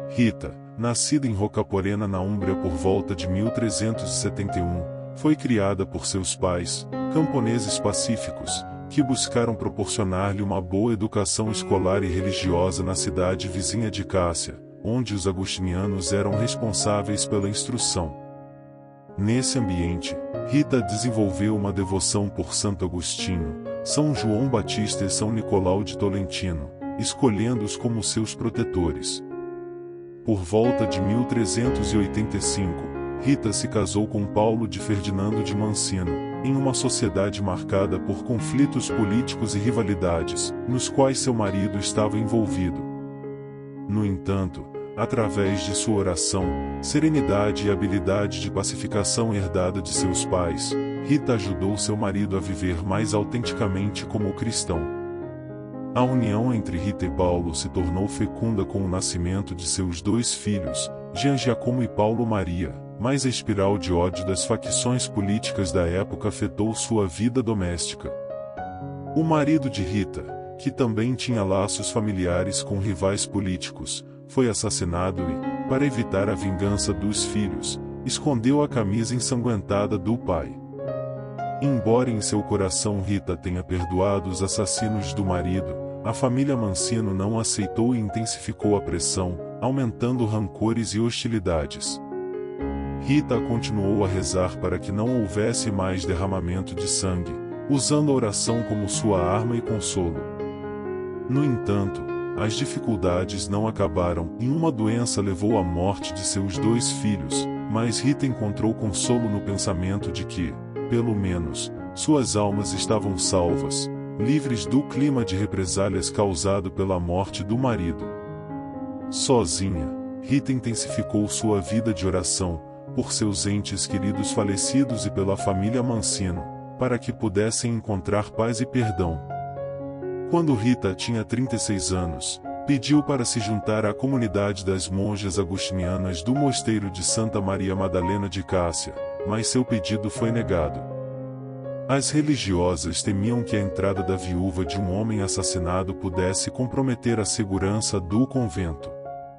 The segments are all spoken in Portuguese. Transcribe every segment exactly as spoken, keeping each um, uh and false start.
Rita, nascida em Rocaporena na Úmbria por volta de mil trezentos e setenta e um, foi criada por seus pais, camponeses pacíficos, que buscaram proporcionar-lhe uma boa educação escolar e religiosa na cidade vizinha de Cássia, onde os agostinianos eram responsáveis pela instrução. Nesse ambiente, Rita desenvolveu uma devoção por Santo Agostinho, São João Batista e São Nicolau de Tolentino, escolhendo-os como seus protetores. Por volta de mil trezentos e oitenta e cinco, Rita se casou com Paulo de Ferdinando de Mancino, em uma sociedade marcada por conflitos políticos e rivalidades, nos quais seu marido estava envolvido. No entanto, através de sua oração, serenidade e habilidade de pacificação herdada de seus pais, Rita ajudou seu marido a viver mais autenticamente como cristão. A união entre Rita e Paulo se tornou fecunda com o nascimento de seus dois filhos, Jean Giacomo e Paulo Maria, mas a espiral de ódio das facções políticas da época afetou sua vida doméstica. O marido de Rita, que também tinha laços familiares com rivais políticos, foi assassinado e, para evitar a vingança dos filhos, escondeu a camisa ensanguentada do pai. Embora em seu coração Rita tenha perdoado os assassinos do marido, a família Mancino não aceitou e intensificou a pressão, aumentando rancores e hostilidades. Rita continuou a rezar para que não houvesse mais derramamento de sangue, usando a oração como sua arma e consolo. No entanto, as dificuldades não acabaram e uma doença levou à morte de seus dois filhos, mas Rita encontrou consolo no pensamento de que, pelo menos, suas almas estavam salvas, livres do clima de represálias causado pela morte do marido. Sozinha, Rita intensificou sua vida de oração, por seus entes queridos falecidos e pela família Mancino, para que pudessem encontrar paz e perdão. Quando Rita tinha trinta e seis anos, pediu para se juntar à comunidade das monjas agostinianas do mosteiro de Santa Maria Madalena de Cássia, mas seu pedido foi negado. As religiosas temiam que a entrada da viúva de um homem assassinado pudesse comprometer a segurança do convento.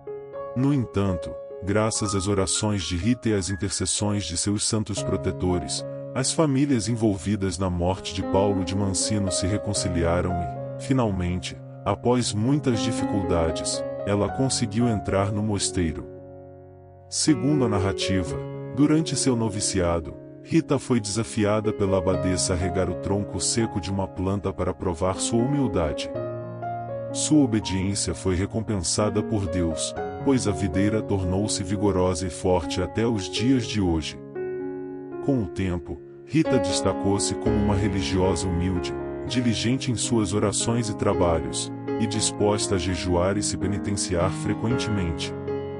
No entanto, graças às orações de Rita e às intercessões de seus santos protetores, as famílias envolvidas na morte de Paulo de Mancino se reconciliaram e, finalmente, após muitas dificuldades, ela conseguiu entrar no mosteiro. Segundo a narrativa, durante seu noviciado, Rita foi desafiada pela abadesa a regar o tronco seco de uma planta para provar sua humildade. Sua obediência foi recompensada por Deus, pois a videira tornou-se vigorosa e forte até os dias de hoje. Com o tempo, Rita destacou-se como uma religiosa humilde, diligente em suas orações e trabalhos, e disposta a jejuar e se penitenciar frequentemente.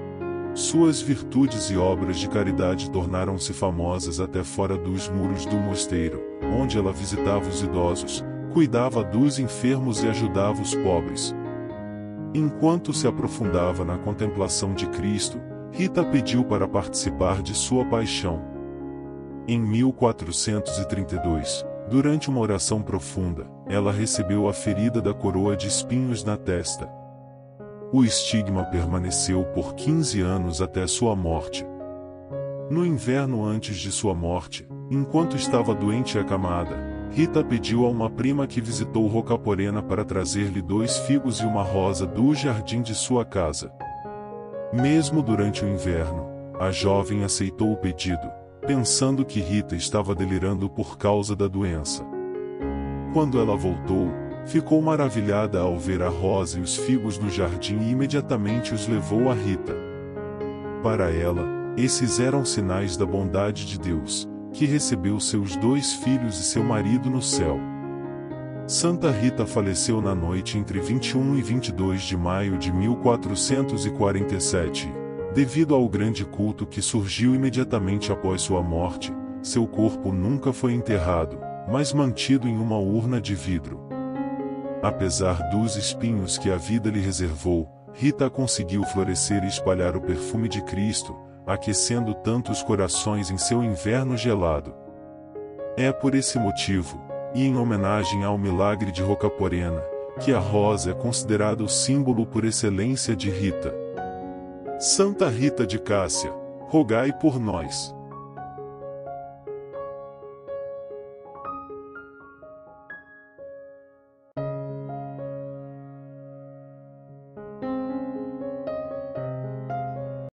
Suas virtudes e obras de caridade tornaram-se famosas até fora dos muros do mosteiro, onde ela visitava os idosos, cuidava dos enfermos e ajudava os pobres. Enquanto se aprofundava na contemplação de Cristo, Rita pediu para participar de sua paixão. Em mil quatrocentos e trinta e dois, durante uma oração profunda, ela recebeu a ferida da coroa de espinhos na testa. O estigma permaneceu por quinze anos até sua morte. No inverno antes de sua morte, enquanto estava doente e acamada, Rita pediu a uma prima que visitou Rocaporena para trazer-lhe dois figos e uma rosa do jardim de sua casa. Mesmo durante o inverno, a jovem aceitou o pedido, pensando que Rita estava delirando por causa da doença. Quando ela voltou, ficou maravilhada ao ver a rosa e os figos no jardim e imediatamente os levou a Rita. Para ela, esses eram sinais da bondade de Deus, que recebeu seus dois filhos e seu marido no céu. Santa Rita faleceu na noite entre vinte e um e vinte e dois de maio de mil quatrocentos e quarenta e sete. Devido ao grande culto que surgiu imediatamente após sua morte, seu corpo nunca foi enterrado, mas mantido em uma urna de vidro. Apesar dos espinhos que a vida lhe reservou, Rita conseguiu florescer e espalhar o perfume de Cristo, aquecendo tantos corações em seu inverno gelado. É por esse motivo, e em homenagem ao milagre de Rocaporena, que a rosa é considerada o símbolo por excelência de Rita. Santa Rita de Cássia, rogai por nós.